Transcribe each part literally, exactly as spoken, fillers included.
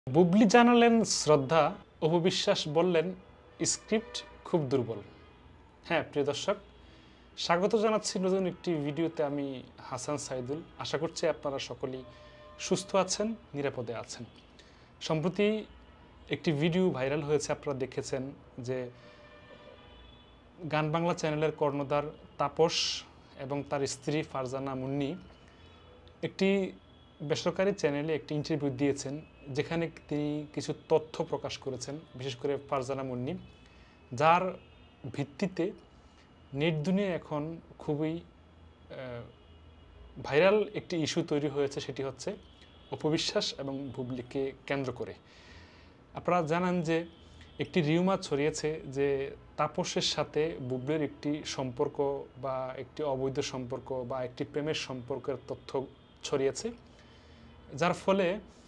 বুবলি জানালেন শ্রদ্ধা, অপবিশ্বাস বললেন স্ক্রিপ্ট খুব দুর্বল। হ্যাঁ প্রিয় দর্শক, স্বাগত জানাচ্ছি নতুন একটি ভিডিওতে। আমি হাসান সাইদুল। আশা করছি আপনারা সকলেই সুস্থ আছেন, নিরাপদে আছেন। সম্প্রতি একটি ভিডিও ভাইরাল হয়েছে, আপনারা দেখেছেন যে গান বাংলা চ্যানেলের কর্ণধার তাপস এবং তার স্ত্রী ফারজানা মুন্নি একটি বেসরকারি চ্যানেলে একটি ইন্টারভিউ দিয়েছেন, যেখানে তিনি কিছু তথ্য প্রকাশ করেছেন, বিশেষ করে ফারজানা মুন্নি, যার ভিত্তিতে নেট দুনিয়ায় এখন খুবই ভাইরাল একটি ইস্যু তৈরি হয়েছে। সেটি হচ্ছে অপবিশ্বাস এবং বুবলিকে কেন্দ্র করে। আপনারা জানেন যে একটি রিউমার ছড়িয়েছে যে তাপসের সাথে বুবলির একটি সম্পর্ক বা একটি অবৈধ সম্পর্ক বা একটি প্রেমের সম্পর্কের তথ্য ছড়িয়েছে, যার ফলে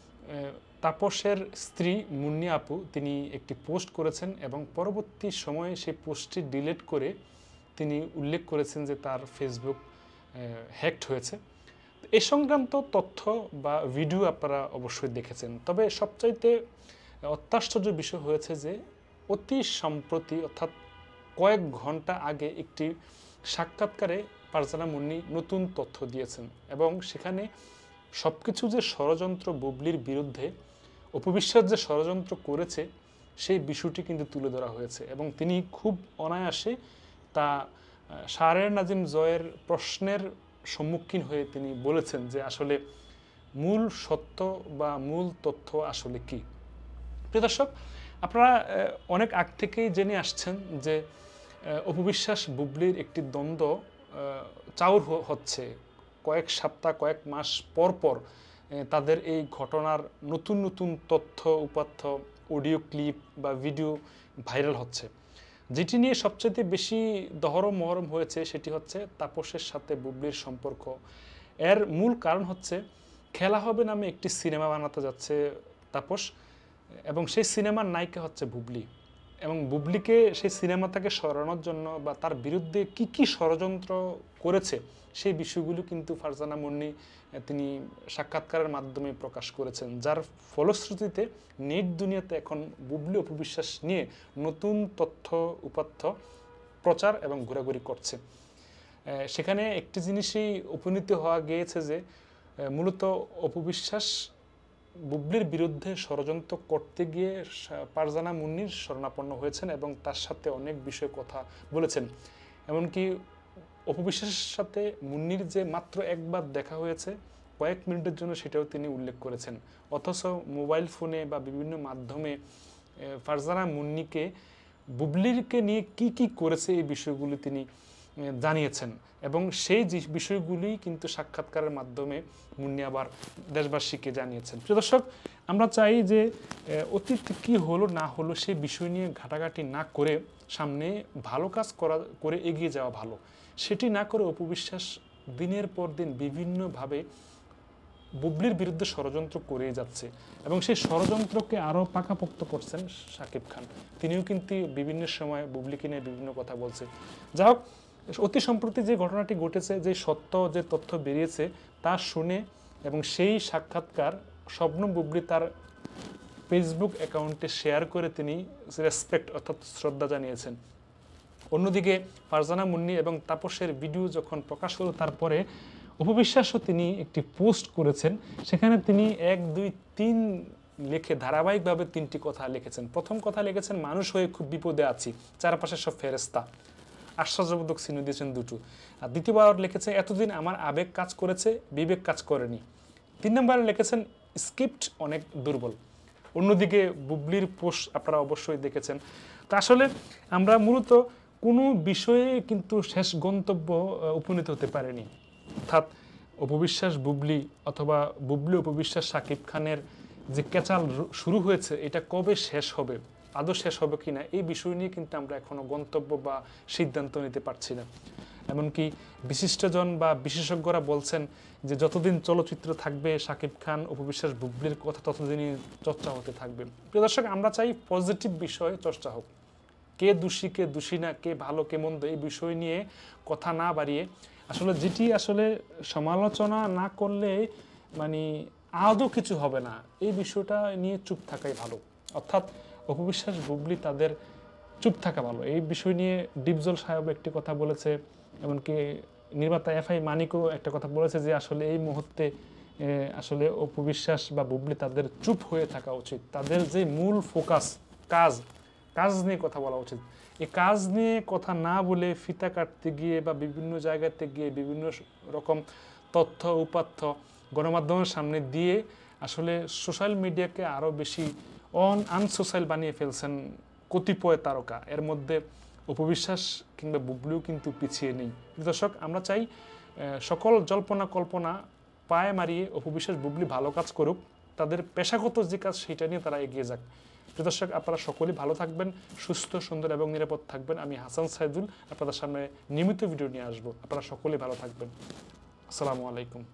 তাপসের স্ত্রী মুন্নি আপু তিনি একটি পোস্ট করেছেন এবং পরবর্তী সময়ে সেই পোস্টটি ডিলিট করে তিনি উল্লেখ করেছেন যে তার ফেসবুক হ্যাকড হয়েছে। এ সংক্রান্ত তথ্য বা ভিডিও আপনারা অবশ্যই দেখেছেন। তবে সবচাইতে অত্যাশ্চর্য বিষয় হয়েছে যে অতি সম্প্রতি, অর্থাৎ কয়েক ঘন্টা আগে একটি সাক্ষাৎকারে ফারজানা মুন্নি নতুন তথ্য দিয়েছেন এবং সেখানে সব কিছু যে ষড়যন্ত্র বুবলির বিরুদ্ধে অপবিশ্বাস যে ষড়যন্ত্র করেছে সেই বিষয়টি কিন্তু তুলে ধরা হয়েছে এবং তিনি খুব অনায়াসে তা শাহরের নাজিম জয়ের প্রশ্নের সম্মুখীন হয়ে তিনি বলেছেন যে আসলে মূল সত্য বা মূল তথ্য আসলে কি। প্রিয় দর্শক, আপনারা অনেক আগ থেকেই জেনে আসছেন যে অপবিশ্বাস বুবলির একটি দ্বন্দ্ব চাউর হচ্ছে। কয়েক সপ্তাহ কয়েক মাস পর পর তাদের এই ঘটনার নতুন নতুন তথ্য উপাত্ত, অডিও ক্লিপ বা ভিডিও ভাইরাল হচ্ছে। যেটি নিয়ে সবচেয়ে বেশি দহরম মহরম হয়েছে সেটি হচ্ছে তাপসের সাথে বুবলির সম্পর্ক। এর মূল কারণ হচ্ছে খেলা হবে নামে একটি সিনেমা বানাতে যাচ্ছে তাপস এবং সেই সিনেমার নায়িকা হচ্ছে বুবলি এবং বুবলিকে সেই সিনেমা থেকে সরানোর জন্য বা তার বিরুদ্ধে কি কি ষড়যন্ত্র করেছে সেই বিষয়গুলো কিন্তু ফারজানা মুন্নি তিনি সাক্ষাৎকারের মাধ্যমে প্রকাশ করেছেন, যার ফলশ্রুতিতে নেট দুনিয়াতে এখন বুবলি অপবিশ্বাস নিয়ে নতুন তথ্য উপাত্ত প্রচার এবং ঘোরাঘুরি করছে। সেখানে একটি জিনিসই উপনীত হওয়া গিয়েছে যে মূলত অপবিশ্বাস বুবলির বিরুদ্ধে ষড়যন্ত্র করতে গিয়ে ফারজানা মুন্নির শরণাপন্ন হয়েছেন এবং তার সাথে অনেক বিষয়ে কথা বলেছেন। এমনকি অপবিশ্বাসের সাথে মুন্নির যে মাত্র একবার দেখা হয়েছে কয়েক মিনিটের জন্য, সেটাও তিনি উল্লেখ করেছেন। অথচ মোবাইল ফোনে বা বিভিন্ন মাধ্যমে ফারজানা মুন্নিকে বুবলিরকে নিয়ে কি কি করেছে এই বিষয়গুলি তিনি জানিয়েছেন এবং সেই যে বিষয়গুলি কিন্তু সাক্ষাৎকারের মাধ্যমে মুন্নি আবার দেশবাসীকে জানিয়েছেন। প্রিয় দর্শক, আমরা চাই যে অতীত কি হলো না হলো সেই বিষয় নিয়ে ঘাটাঘাটি না করে সামনে ভালো কাজ করা করে এগিয়ে যাওয়া ভালো। সেটি না করে অপবিশ্বাস দিনের পর দিন বিভিন্নভাবে বুবলির বিরুদ্ধে ষড়যন্ত্র করে যাচ্ছে এবং সেই ষড়যন্ত্রকে আরও পাকাপোক্ত করছেন শাকিব খান। তিনিও কিন্তু বিভিন্ন সময় বুবলিকে নিয়ে বিভিন্ন কথা বলছে। যাই হোক, অতি সম্প্রতি যে ঘটনাটি ঘটেছে, যে সত্য যে তথ্য বেরিয়েছে তা শুনে এবং সেই সাক্ষাৎকার শবনম বুবলি তার ফেসবুক অ্যাকাউন্টে শেয়ার করে তিনি রেসপেক্ট অর্থাৎ শ্রদ্ধা জানিয়েছেন। অন্যদিকে ফারজানা মুন্নি এবং তাপসের ভিডিও যখন প্রকাশ হলো তারপরে অপবিশ্বাসও তিনি একটি পোস্ট করেছেন। সেখানে তিনি এক দুই তিন লিখে ধারাবাহিকভাবে তিনটি কথা লিখেছেন। প্রথম কথা লিখেছেন, মানুষ হয়ে খুব বিপদে আছি, চারপাশে সব ফেরেস্তা, আশ্চর্যবোধক চিহ্ন দিয়েছেন দুটো। আর দ্বিতীয়বার লিখেছে, এতদিন আমার আবেগ কাজ করেছে, বিবেক কাজ করেনি। তিন নম্বরে লিখেছেন, স্ক্রিপ্ট অনেক দুর্বল। অন্যদিকে বুবলির পোস্ট আপনারা অবশ্যই দেখেছেন। তা আসলে আমরা মূলত কোনো বিষয়ে কিন্তু শেষ গন্তব্য উপনীত হতে পারেনি। অর্থাৎ অপবিশ্বাস বুবলি অথবা বুবলি অপবিশ্বাস শাকিব খানের যে ক্যাচাল শুরু হয়েছে এটা কবে শেষ হবে, আদৌ শেষ হবে কি না, এই বিষয় নিয়ে কিন্তু আমরা এখনও গন্তব্য বা সিদ্ধান্ত নিতে পারছি না। এমনকি বিশিষ্টজন বা বিশেষজ্ঞরা বলছেন যে যতদিন চলচ্চিত্র থাকবে শাকিব খান অপবিশ্বাস বুবলির কথা ততদিনই চর্চা হতে থাকবে। প্রিয় দর্শক, আমরা চাই পজিটিভ বিষয়ে চর্চা হোক। কে দোষী কে দোষী না, কে ভালো কে মন্দ, এই বিষয় নিয়ে কথা না বাড়িয়ে আসলে যেটি আসলে সমালোচনা না করলে মানে আদৌ কিছু হবে না, এই বিষয়টা নিয়ে চুপ থাকাই ভালো। অর্থাৎ অপবিশ্বাস বুবলি তাদের চুপ থাকা ভালো। এই বিষয় নিয়ে ডিপজল সাহেব একটি কথা বলেছে, এমনকি নির্মাতা এফ আই মানিকও একটা কথা বলেছে যে আসলে এই মুহূর্তে আসলে অপবিশ্বাস বা বুবলি তাদের চুপ হয়ে থাকা উচিত। তাদের যে মূল ফোকাস কাজ, কাজ নিয়ে কথা বলা উচিত। এই কাজ নিয়ে কথা না বলে ফিতা কাটতে গিয়ে বা বিভিন্ন জায়গাতে গিয়ে বিভিন্ন রকম তথ্য উপাত্য গণমাধ্যমের সামনে দিয়ে আসলে সোশ্যাল মিডিয়াকে আরও বেশি অন আনসোশ্যাল বানিয়ে ফেলছেন কতিপয় তারকা। এর মধ্যে অপবিশ্বাস কিংবা বুবলিও কিন্তু পিছিয়ে নেই। দর্শক, আমরা চাই সকল জল্পনা কল্পনা পায়ে মারিয়ে অপবিশ্বাস বুবলি ভালো কাজ করুক, তাদের পেশাগত যে কাজ সেটা নিয়ে তারা এগিয়ে যাক। দর্শক, আপনারা সকলেই ভালো থাকবেন, সুস্থ সুন্দর এবং নিরাপদ থাকবেন। আমি হাসান সাইদুল আপনাদের সামনে নিয়মিত ভিডিও নিয়ে আসবো। আপনারা সকলেই ভালো থাকবেন। আসসালামু আলাইকুম।